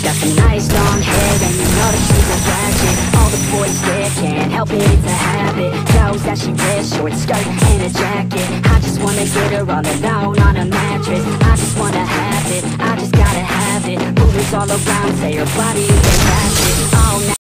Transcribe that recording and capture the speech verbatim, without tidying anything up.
got some nice long hair, and you know that she's a ratchet. All the boys stare, can't help it, it's a habit. Knows that she wears short skirt and a jacket. I just wanna get her all alone on a mattress. I just wanna have it, I just gotta have it. Rumors all around say her body is a ratchet. Oh, now